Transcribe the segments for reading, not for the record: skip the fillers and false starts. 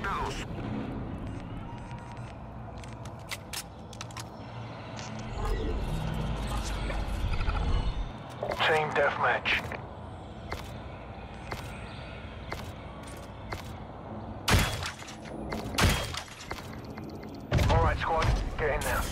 detectados. Team deathmatch. All right, squad, get in there.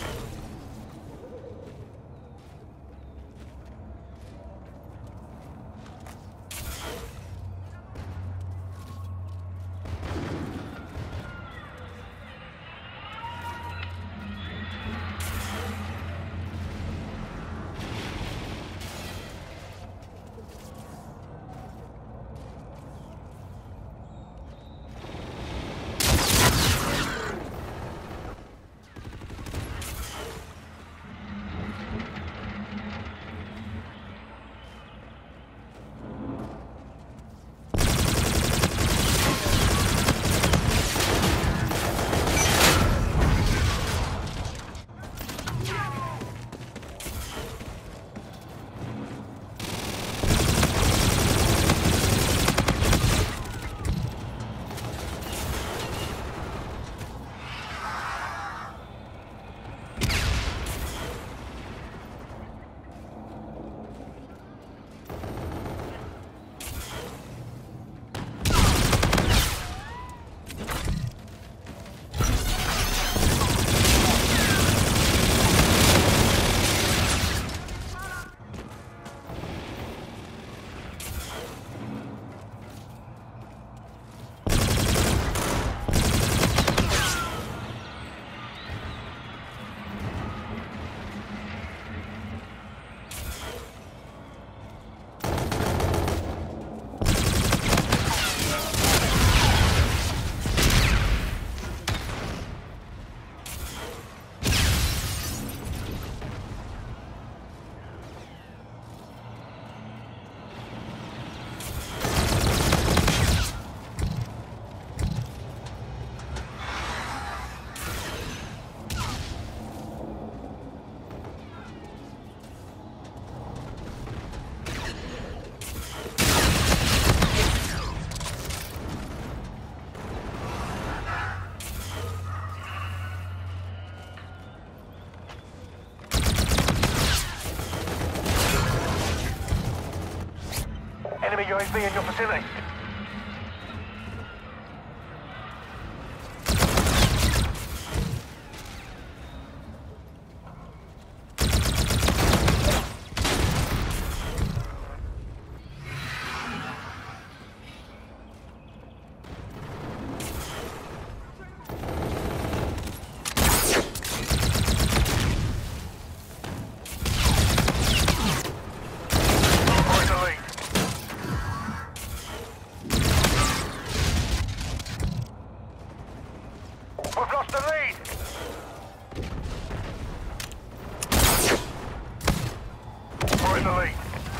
Enemy UAV in your vicinity. We've lost the lead! We're in the lead.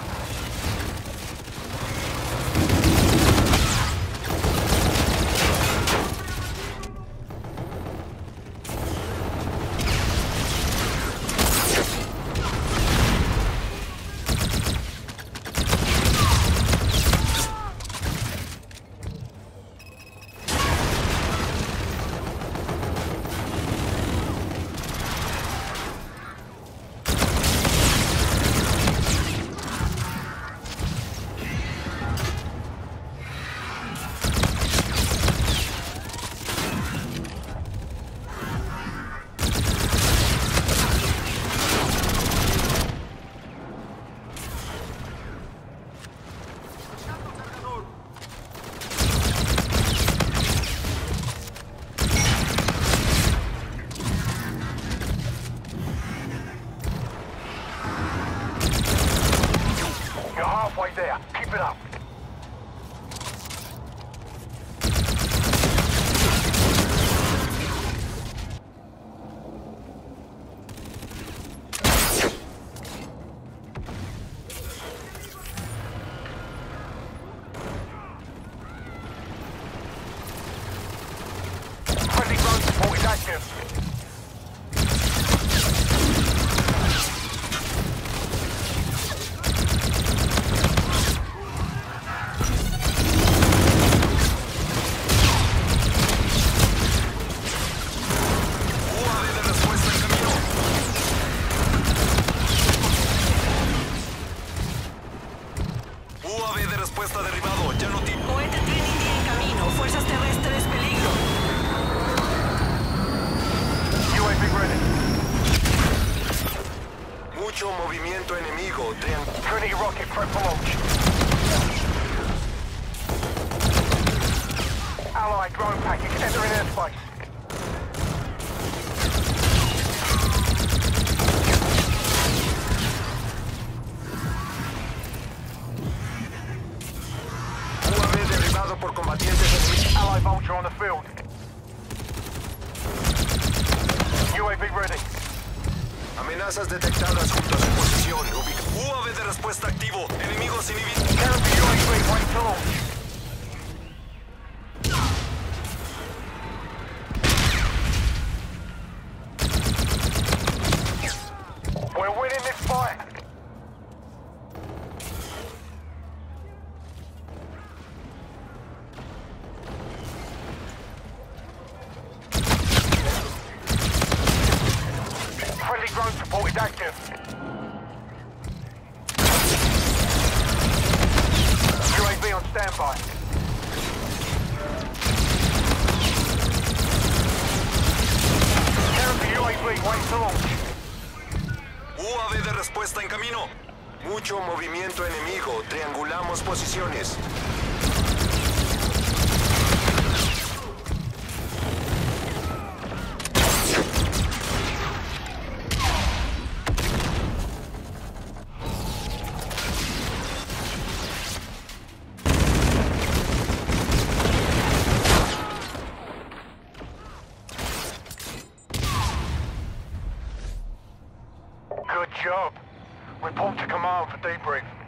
Halfway there. Keep it up. Friendly drone support is active. Enemy rocket prep for launch. Allied drone package entering airspace. UAV derribado por combatientes enemigos. Allied vulture on the field. UAV ready. Amenazas detectadas junto a su posición. UAV de respuesta activo. Enemigos inhibidos. Enemy UAV ready to launch. We're winning this fight. Friendly drone support is active. UAV on standby. Enemy UAV waiting to launch. UAV de respuesta en camino. Mucho movimiento enemigo. Triangulamos posiciones. Good job. Report to command for debrief.